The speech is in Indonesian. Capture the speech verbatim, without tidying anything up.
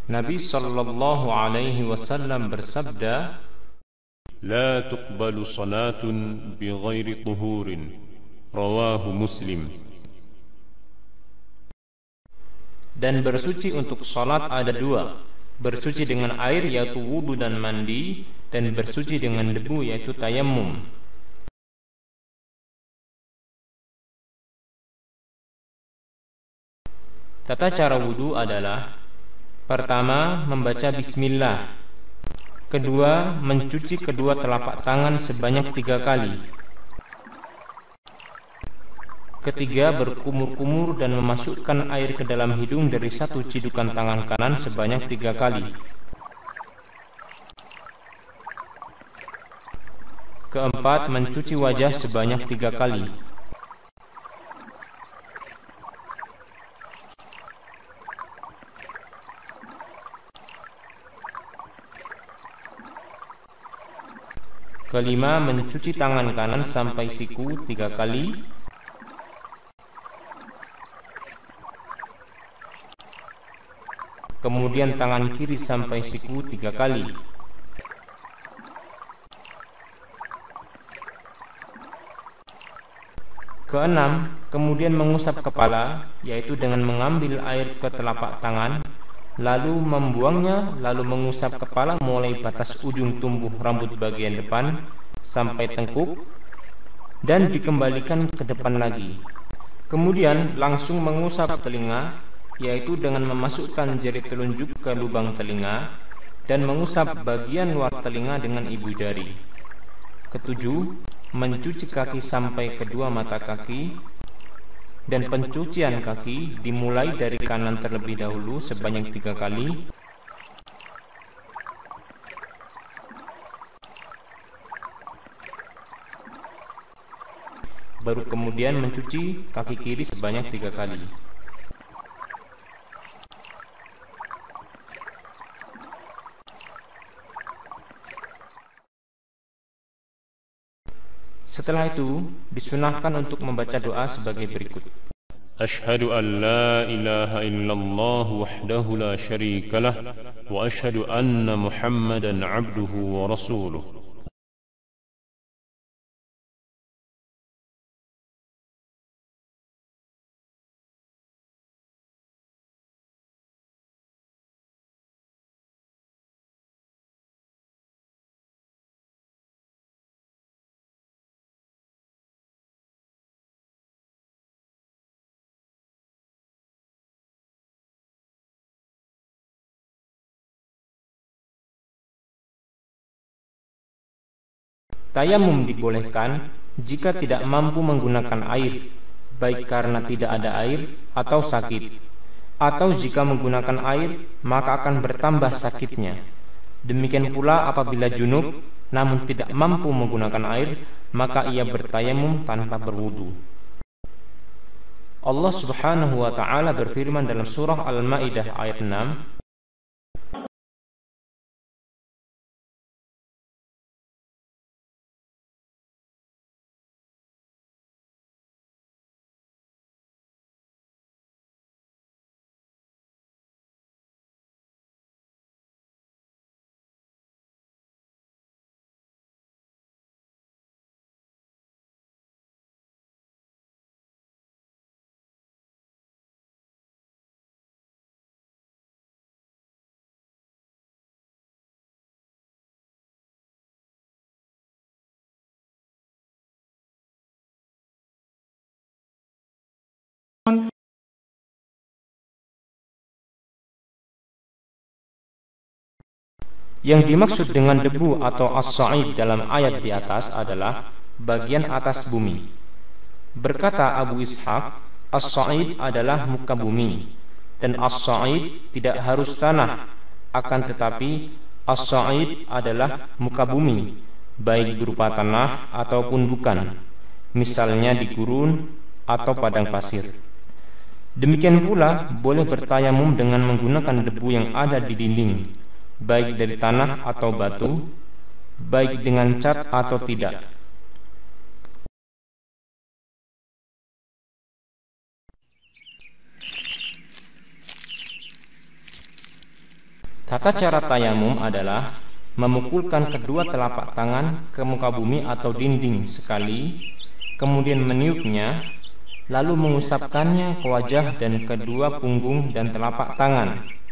Nabi sallallahu alaihi wasallam bersabda, لا تقبل صلاة بغير طهور رواه مسلم. dan bersuci untuk salat ada dua, bersuci dengan air yaitu wudu dan mandi, dan bersuci dengan debu yaitu tayammum. Tata cara wudu adalah: pertama, membaca bismillah. Kedua, mencuci kedua telapak tangan sebanyak tiga kali. Ketiga, berkumur-kumur dan memasukkan air ke dalam hidung dari satu cidukan tangan kanan sebanyak tiga kali. Keempat, mencuci wajah sebanyak tiga kali. Kelima, mencuci tangan kanan sampai siku tiga kali. Kemudian tangan kiri sampai siku tiga kali. Keenam, kemudian mengusap kepala, yaitu dengan mengambil air ke telapak tangan, lalu membuangnya, lalu mengusap kepala mulai batas ujung tumbuh rambut bagian depan sampai tengkuk, dan dikembalikan ke depan lagi. Kemudian langsung mengusap telinga, yaitu dengan memasukkan jari telunjuk ke lubang telinga dan mengusap bagian luar telinga dengan ibu jari. Ketujuh, mencuci kaki sampai kedua mata kaki, dan pencucian kaki dimulai dari kanan terlebih dahulu sebanyak tiga kali, baru kemudian mencuci kaki kiri sebanyak tiga kali. Setelah itu, disunahkan untuk membaca doa sebagai berikut. أشهد أن لا إله إلا الله وحده لا شريك له وأشهد أن محمدا عبده ورسوله. Tayamum dibolehkan jika tidak mampu menggunakan air, baik karena tidak ada air atau sakit, atau jika menggunakan air maka akan bertambah sakitnya. Demikian pula apabila junub namun tidak mampu menggunakan air, maka ia bertayamum tanpa berwudu. Allah Subhanahu wa taala berfirman dalam surah Al-Maidah ayat enam, yang dimaksud dengan debu atau as-sa'id dalam ayat di atas adalah bagian atas bumi. Berkata Abu Ishaq, as-sa'id adalah muka bumi, dan as-sa'id tidak harus tanah, akan tetapi as-sa'id adalah muka bumi, baik berupa tanah ataupun bukan, misalnya di gurun atau padang pasir. Demikian pula boleh bertayamum dengan menggunakan debu yang ada di dinding, baik dari tanah atau batu, baik dengan cat atau tidak. Tata cara tayamum adalah memukulkan kedua telapak tangan ke muka bumi atau dinding sekali, kemudian meniupnya, lalu mengusapkannya ke wajah dan kedua punggung dan telapak tangan.